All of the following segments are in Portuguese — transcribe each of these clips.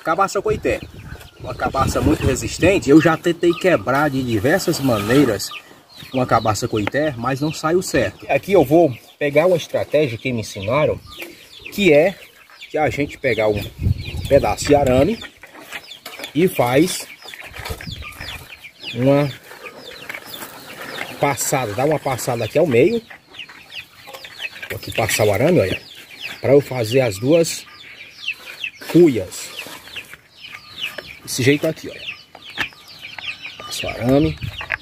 Cabaça coité, uma cabaça muito resistente. Eu já tentei quebrar de diversas maneiras uma cabaça coité, mas não saiu certo. Aqui eu vou pegar uma estratégia que me ensinaram, que é que a gente pegar um pedaço de arame e faz uma passada, dá uma passada aqui ao meio. Vou aqui passar o arame, olha, para eu fazer as duas cuias. Desse jeito aqui, olha. Passa o arame.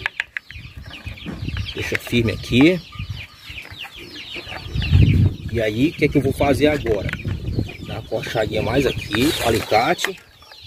Deixa firme aqui. E aí, o que é que eu vou fazer agora? Dar uma corchadinha mais aqui, com alicate.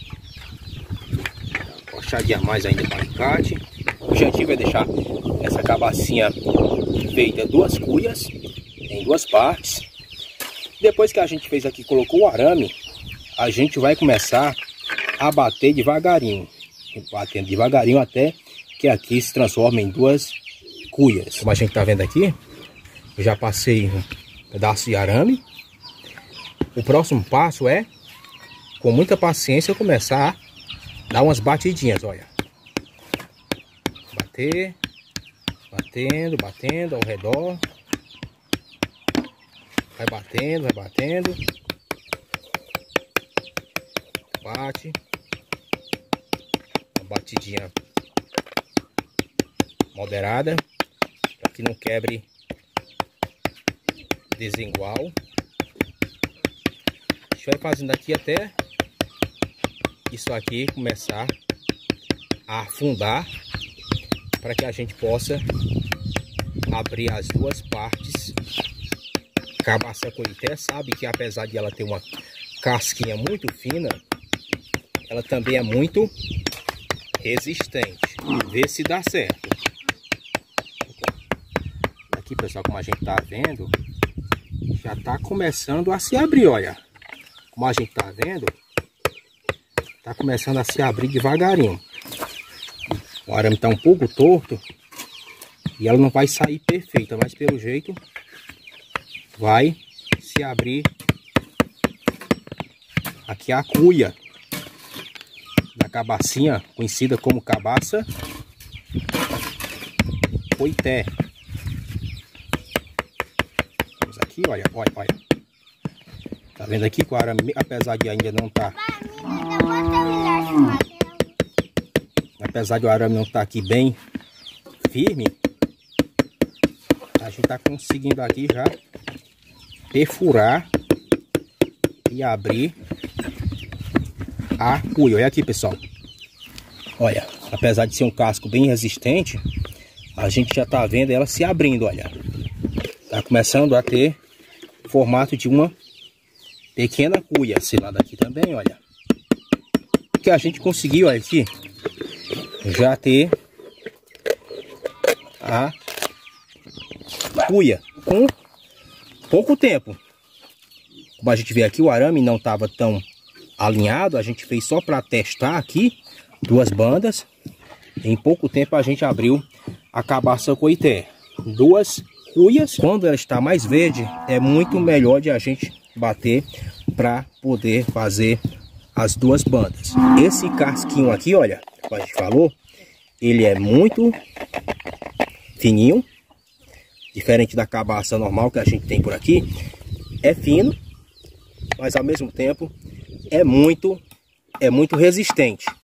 Corchadinha mais ainda com alicate. O objetivo é deixar essa cabacinha feita duas cuias, em duas partes. Depois que a gente fez aqui, colocou o arame, a gente vai começar a bater devagarinho. Batendo devagarinho até que aqui se transforme em duas cuias. Como a gente tá vendo aqui, eu já passei um pedaço de arame. O próximo passo é, com muita paciência, eu começar a dar umas batidinhas, olha. Bater, batendo, batendo ao redor. Vai batendo, vai batendo. Bate. Uma batidinha moderada, para que não quebre desigual. A gente vai fazendo aqui até isso aqui começar a afundar, para que a gente possa abrir as duas partes. Cabaça coité, sabe que apesar de ela ter uma casquinha muito fina, ela também é muito resistente. Vê se dá certo. Aqui, pessoal, como a gente tá vendo, já tá começando a se abrir, olha. Como a gente tá vendo, tá começando a se abrir devagarinho. O arame tá um pouco torto e ela não vai sair perfeita, mas pelo jeito vai se abrir aqui a cuia da cabacinha, conhecida como cabaça coité. Vamos aqui, olha, olha, olha. Tá vendo aqui que o arame, apesar de ainda não tá... Apesar de o arame não estar aqui bem firme, a gente tá conseguindo aqui já perfurar e abrir a cuia. Olha aqui, pessoal. Olha, apesar de ser um casco bem resistente, a gente já tá vendo ela se abrindo, olha. Tá começando a ter formato de uma pequena cuia. Esse lado aqui também, olha. Que a gente conseguiu, olha aqui, já ter a cuia com pouco tempo. Como a gente vê aqui, o arame não estava tão alinhado. A gente fez só para testar aqui duas bandas. Em pouco tempo a gente abriu a cabaça coité. Duas cuias. Quando ela está mais verde, é muito melhor de a gente bater para poder fazer as duas bandas. Esse casquinho aqui, olha, como a gente falou, ele é muito fininho, diferente da cabaça normal que a gente tem por aqui. É fino, mas ao mesmo tempo é muito resistente.